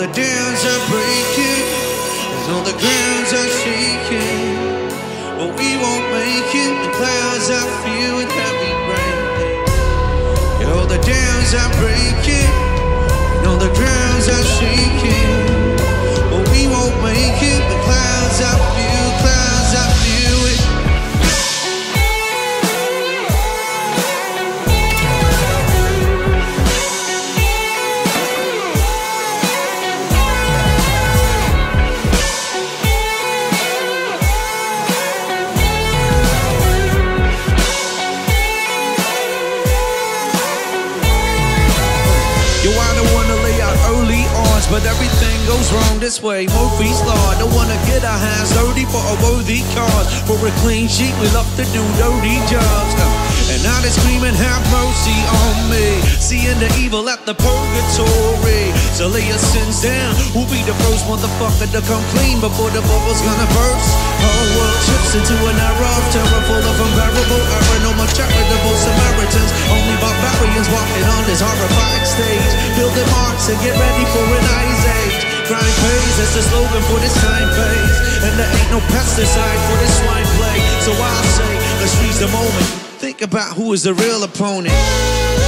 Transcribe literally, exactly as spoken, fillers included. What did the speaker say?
dams are breaking, and all the grounds are shaking. But we won't make it, the clouds are filled with heavy rain. Yeah, all the dams are breaking, and all the grounds are shaking. But we won't make it, the clouds are filled, clouds are filled with. Yo, I don't wanna lay out early odds, but everything goes wrong this way. Murphy's Law, don't wanna get our hands dirty for a worthy cause. For a clean sheet, we love to do dirty jobs. Uh, and now they screaming, have mercy on me. Seeing the evil at the purgatory. So lay your sins down. Who'll be the first motherfucker to come clean before the bubble's gonna burst? Whole world trips into an era of terror full of unbearable error. No more charitable Samaritans, only barbarians walking on this horrifying stage. Build their marks and get ready for an ice age. Crime pays, that's the slogan for this time phase. And there ain't no pesticide for this swine plague. So I'll say, let's freeze the moment. Think about who is the real opponent.